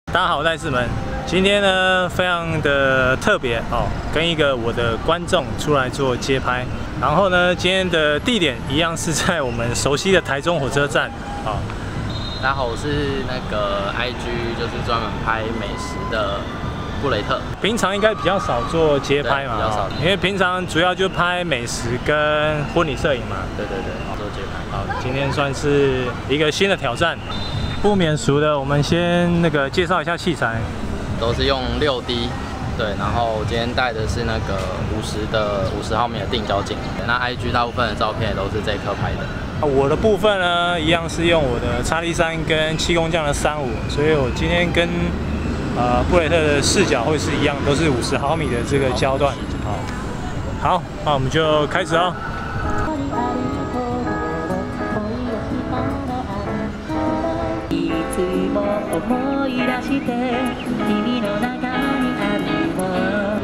大家好，我是戴士门。今天呢，非常的特别哦，跟一个我的观众出来做街拍。然后呢，今天的地点一样是在我们熟悉的台中火车站哦。 大家好，我是那个 IG， 就是专门拍美食的布雷特。 平常应该比较少做街拍嘛， 比较少， 因为平常主要就拍美食跟婚礼摄影嘛。 对，做街拍。 好，今天算是一个新的挑战。不免俗的，我们先介绍一下器材， 都是用6D， 对，然后今天带的是那个50毫米的定焦镜。那 IG 大部分的照片也都是这一颗拍的。 我的部分呢，一样是用我的X-T3跟7工匠的35，所以我今天跟布雷特的视角会是一样，都是50毫米的这个焦段。好，那我们就开始哦。思い出して君の中にあるも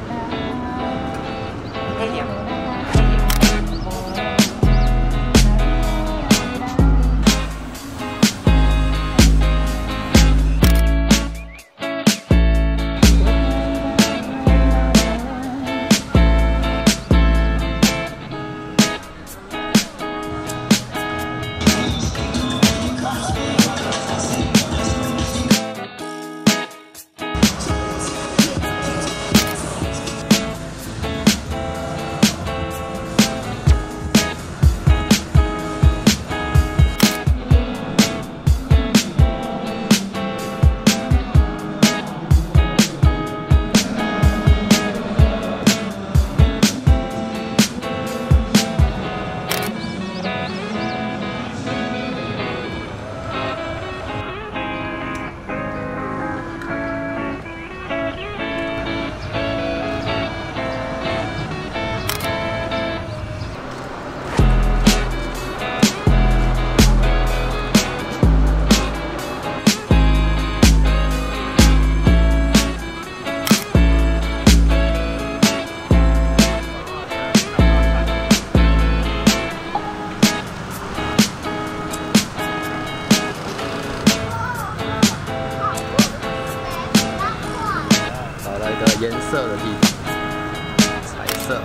颜色的地方，彩色。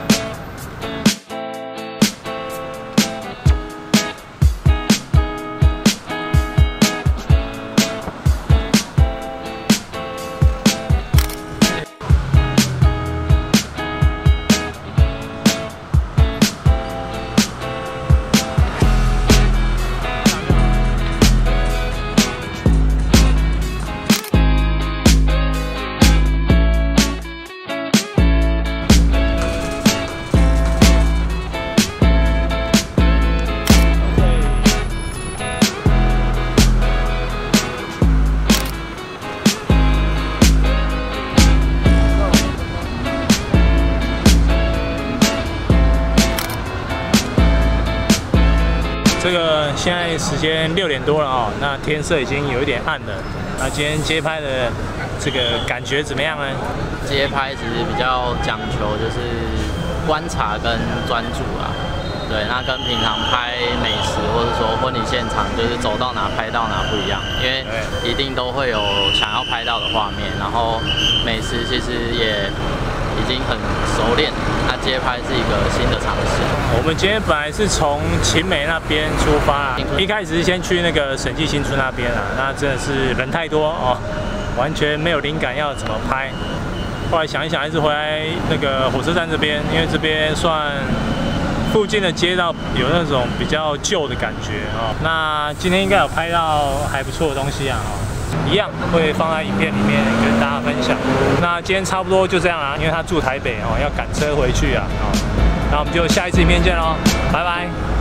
这个现在时间6点多了哦，那天色已经有一点暗了。那今天街拍的这个感觉怎么样呢？ 街拍其实比较讲求就是观察跟专注啦。对，那跟平常拍美食或者说婚礼现场，就是走到哪拍到哪不一样，因为一定都会有想要拍到的画面。然后美食其实也已经很熟练，那街拍是一个新的尝试。 我们今天本来是从勤美那边出发，一开始是先去那个审计新村那边啊，那真的是人太多哦，完全没有灵感要怎么拍。后来想一想，还是回来那个火车站这边，因为这边算附近的街道有那种比较旧的感觉哦。那今天应该有拍到还不错的东西啊哦。一样会放在影片里面跟大家分享。那今天差不多就这样啦，因为他住台北哦，要赶车回去啊。那我们就下一次影片见喽，拜拜。